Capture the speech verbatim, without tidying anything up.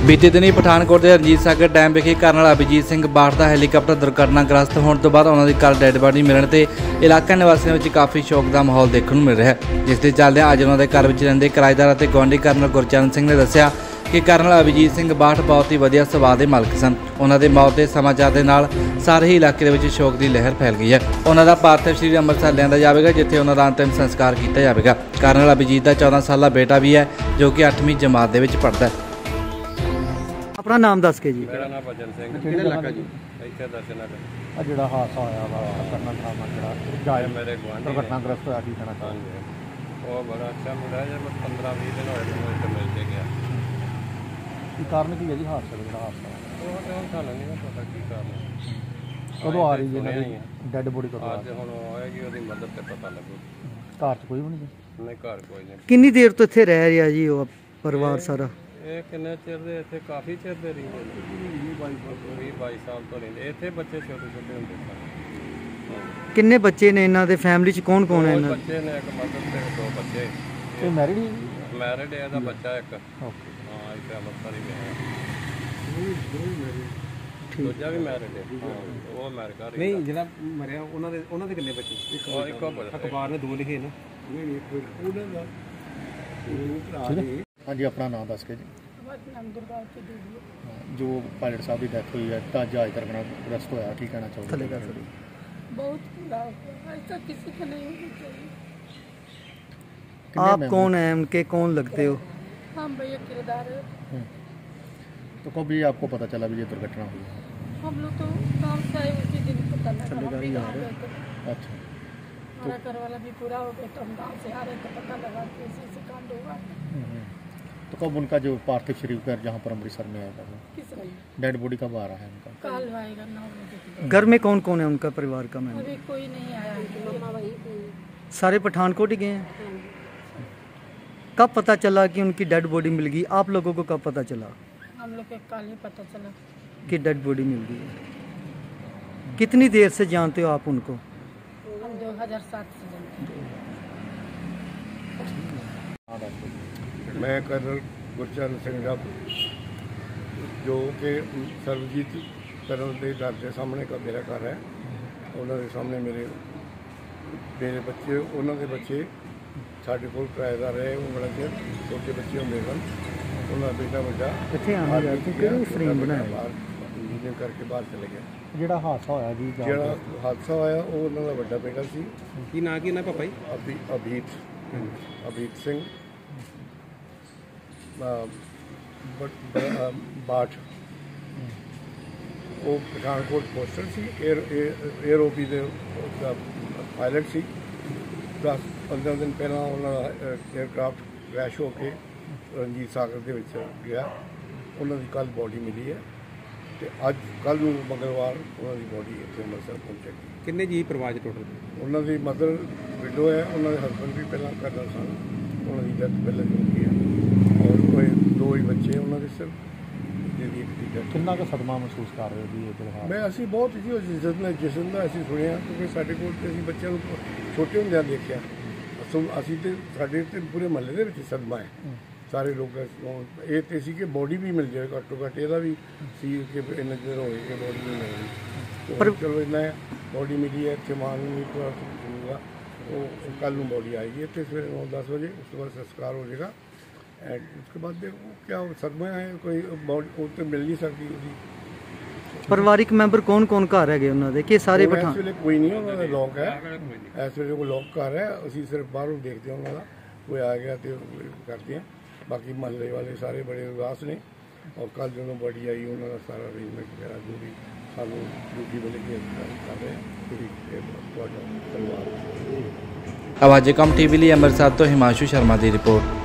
बीते दिन ही पठानकोट के रंजीत सागर डैम विखे घर नाल अभिजीत सिंह बाठ का हैलीकॉप्टर दुर्घटनाग्रस्त होने तो बाद उन्होंने कल डैड बॉडी मिलने से इलाका निवासियों में काफ़ी शोक का माहौल देखने को मिल रहा है। जिसके चलदे अज उन्होंने घर में रहंदे किराएदार और गुआढ़ी कर्नल गुरचरण सिंह ने दस्सिया कि कर्नल अभिजीत सिंह बाठ बहुत ही वधिया सुभाਅ के मालक सन। उन्होंने मौत के समाचार के नाल सारे ही इलाके में शोक की लहर फैल गई है। उन्होंने पार्थिव शरीर अंमृतसर लिया जाएगा जिथे उन्होंने अंतिम संस्कार किया जाएगा। कर्नल अभिजीत का चौदह साल बेटा भी है जो कि अठवीं जमात के पढ़ता है। अपना नाम दस के जी। मेरा नाम भजन सिंह किहड़े इलाका जी इत्थे दर्शन नगर आ जिहड़ा हादसा होया वा करना था जिहड़ा जाए मेरे गुआंढी दुर्घटनाग्रस्त होया की कहना चाहते वो बड़ा अच्छा मुंडा है। मैं पंद्रह बीस दिन होए मैं इत्थे मिल के गया। की कारण की है जी हादसे दा जिहड़ा हादसा वो तो हम सानू नहीं पता की कारण कदों आ रही है डेड बॉडी कदों आज हुण होएगी ओदी मदद ते पता लगू। घर च कोई भी नहीं नहीं घर कोई नहीं। कितनी देर तो इत्थे रह रहा जी वो परिवार सारा ਇਹ ਕਿੰਨੇ ਚਿਰ ਦੇ ਇੱਥੇ ਕਾਫੀ ਚਿਰ ਦੇ ਰਹਿੰਦੇ ਨੇ ਵੀਹ ਬਾਈ ਸਾਲ ਤੋਂ ਰਹਿੰਦੇ ਇੱਥੇ। ਬੱਚੇ ਛੋਟੇ ਛੋਟੇ ਹੁੰਦੇ ਸਨ। ਕਿੰਨੇ ਬੱਚੇ ਨੇ ਇਹਨਾਂ ਦੇ ਫੈਮਿਲੀ ਚ ਕੌਣ ਕੌਣ ਹੈ ਇਹਨਾਂ ਬੱਚੇ ਨੇ ਇੱਕ ਮਦਰ ਤੇ ਦੋ ਬੱਚੇ। ਇਹ ਮੈਰਿਡ ਹੀ ਮੈਰਿਡ ਹੈ ਦਾ ਬੱਚਾ ਇੱਕ। ਓਕੇ ਹਾਂ ਇੱਥੇ ਅੰਮ੍ਰਿਤਸਰ ਹੀ ਗਿਆ। ਦੂਜਾ ਵੀ ਮੈਰਿਡ ਹੈ ਉਹ ਅਮਰੀਕਾ ਨਹੀਂ ਜਿਹੜਾ ਮਰਿਆ ਉਹਨਾਂ ਦੇ ਉਹਨਾਂ ਦੇ ਕਿੰਨੇ ਬੱਚੇ? ਇੱਕੋ ਅਖਬਾਰ ਨੇ ਦੋ ਲਿਖੇ ਨਾ। हाँ जी अपना नाम दस के जी। जो पायलट साहब की डेथ हुई है जहाज दुर्घटनाग्रस्त होया की कहना चाहोगे? बहुत बुरा ऐसा किसी को नहीं होना चाहिए। आप कौन हैं उनके कौन लगते हो? हम भैया किरदार है। तो कब ये आपको पता चला भी ये दुर्घटना हुई है? हम लोग तो काम से आए उसी दिन पता लगा। हम भी गाँव गए थे। अच्छा हमारा घर वाला भी पूरा हो गया तो हम गाँव से आ रहे थे पता लगा कि इसी से कांड हुआ। तो कब उनका जो पार्थिव शरीर घर जहाँ पर अमृतसर में आएगा किस डेड बॉडी कब आ रहा है उनका? काल आएगा नौ बजे। घर में कौन कौन है उनका परिवार का? मैं अभी कोई नहीं आया मम्मा वही सारे पठानकोट ही गए हैं। कब पता चला कि उनकी डेड बॉडी मिल गई? आप लोगों को कब पता चला? हम लोग को कल ही पता चला कि डेड बॉडी मिल गई है। कितनी देर से जानते हो आप उनको? हम दो हजार सात से जानते हैं। मैं कर्नल गुरचरण सिंह जब जो कि सर्वजीत कर्नल के घर के सामने का मेरा घर है। उन्होंने सामने मेरे मेरे बच्चे उन्होंने बच्चे साढ़े को किराएदार रहे। वो बड़ा चिर छोटे बच्चे होंगे सन। उन्होंने बेटा बच्चा इंजीनियर करके बाहर चले गए। ਜਿਹੜਾ ਹਾਦਸਾ ਹੋਇਆ ਜੀ ਜਿਹੜਾ ਹਾਦਸਾ ਹੋਇਆ ਉਹ ਉਹਨਾਂ ਦਾ ਵੱਡਾ ਬੇਟਾ ਸੀ। ਕੀ ਨਾਂ ਕੀ ਨਾ ਪਾਪਾ ਜੀ? ਅਭੀ ਅਭੀਤ ਅਭੀਤ ਸਿੰਘ ਬਾਠ। ਉਹ ਪਠਾਨਕੋਟ ਪੋਸਟਰ ਸੀ ਏਅਰ ਏਅਰ ਓਪੀ ਦੇ ਪਾਇਲਟ ਸੀ। ਦਸ ਪੰਦਰਾਂ ਦਿਨ ਪਹਿਲਾਂ ਉਹਨਾਂ ਦਾ ਏਅਰਕ੍ਰਾਫਟ ਕ੍ਰੈਸ਼ ਹੋ ਕੇ ਰਣਜੀਤ ਸਾਗਰ ਦੇ ਵਿੱਚ ਗਿਆ। ਉਹਨਾਂ ਦੀ ਕੱਲ੍ਹ ਬੋਡੀ ਮਿਲੀ ਹੈ ਤੇ ਅੱਜ ਕੱਲ੍ਹ ਨੂੰ ਮੰਗਲਵਾਰ ਉਹਨਾਂ ਦੀ ਬੋਡੀ ਇੱਥੇ ਅੰਮ੍ਰਿਤਸਰ ਪਹੁੰਚੇਗੀ। ਕਿੰਨੇ ਜੀ ਪਰਿਵਾਰ ਟੋਟਲ? ਉਹਨਾਂ ਦੀ ਮਦਰ ਵਿਡੋ ਹੈ। ਉਹਨਾਂ ਦੇ ਹਸਬੈਂਡ ਵੀ ਪਹਿਲਾਂ ਕਰਨਲ ਸਨ। ਉਹਨਾਂ ਦੀ ਡੈਥ ਪਹਿਲਾਂ ਹੋ ਗਈ ਹੈ ਔਰ ਕੋਈ ਦੋ ਹੀ ਬੱਚੇ ਉਹਨਾਂ ਦੇ ਸਿਰ ਜਿਹਦੀ ਇੱਕ ਦੀ ਡੈਥ। ਕਿੰਨਾ ਕੁ ਸਦਮਾ ਮਹਿਸੂਸ ਕਰ ਰਹੇ ਹੋ ਜੀ ਇਹ? ਮੈਂ ਅਸੀਂ ਬਹੁਤ ਜੀ ਜਿਸ ਨੇ ਜਿਸ ਦਾ ਅਸੀਂ ਸੁਣਿਆ ਕਿਉਂਕਿ ਸਾਡੇ ਕੋਲ ਤੇ ਅਸੀਂ ਬੱਚਿਆਂ ਨੂੰ ਛੋਟੇ ਹੁੰਦਿਆਂ ਦੇਖਿਆ। ਅਸੀਂ ਤੇ ਸਾਡੇ ਤੇ ਪੂਰੇ ਮਹੱਲੇ ਦੇ ਵਿੱਚ ਸਦਮਾ ਹੈ। ਸਾਰੇ ਲੋਕ ਇਹ ਤੇ ਸੀ ਕਿ ਬੋਡੀ ਵੀ ਮਿਲ ਜਾਏ ਘੱਟੋ ਘੱਟ। ਇਹਦਾ ਵੀ ਸੀ ਕਿ ਇੰਨਾ ਚਿਰ ਹੋਏ ਕਿ ਬੋਡੀ ਨਹੀਂ ਮਿਲਦੀ ਪਰ ਚਲੋ ਇੰਨਾ ਬੋਡੀ ਮਿਲੀ ਹੈ। ਇੱਥੇ ਮਾਨ ਨੂੰ ਵੀ ਉਹ ਕੱਲ੍ਹ ਨੂੰ ਬੋਡੀ ਆਏਗੀ ਇੱਥੇ ਸਵੇਰੇ ਨੌ ਦਸ ਵਜੇ। ਉਸ ਤੋਂ ਬਾਅਦ ਸੰਸਕਾਰ ਹੋ ਜਾਏਗਾ ਐਂਡ उसके बाद क्या सदमा है कोई बॉडी वो तो मिल नहीं सकती उसकी। ਪਰਿਵਾਰਿਕ ਮੈਂਬਰ ਕੌਣ ਕੌਣ ਘਰ ਹੈਗੇ ਉਹਨਾਂ ਦੇ ਕਿ ਸਾਰੇ ਪਠਾਨ? ਇਸ ਵੇਲੇ ਕੋਈ ਨਹੀਂ ਉਹਨਾਂ ਦਾ ਲੋਕ ਹੈ। ਇਸ ਵੇਲੇ ਕੋਈ ਲੋਕ ਘਰ ਹੈ। ਅਸੀਂ ਸਿਰਫ ਬਾਹਰੋਂ ਦੇਖਦੇ ਹਾਂ ਉਹਨਾਂ ਦਾ ਕੋਈ ਆ ਗਿਆ ਤੇ ਕਰਦੇ ਹਾਂ। ਬਾਕੀ ਮਹੱਲੇ ਵਾਲੇ ਸਾਰੇ ਬੜੇ ਉਦਾਸ ਨੇ ਔਰ ਕੱਲ੍ਹ ਜਦੋਂ ਬੋਡੀ ਆਈ ਉਹਨਾਂ ਦਾ ਸਾਰਾ ਅਰੇਂਜਮੈਂਟ ਵਗੈਰਾ ਜੋ ਵੀ ਸਾਨੂੰ ਡਿਊਟੀ ਵਾਲੇ ਕੇ ਕਰ ਰਹੇ ਹਾਂ। ਤੁਹਾਡਾ ਧੰਨਵਾਦ। आवाज़ कम टीवी लिए अमृतसर तो हिमांशु शर्मा की रिपोर्ट।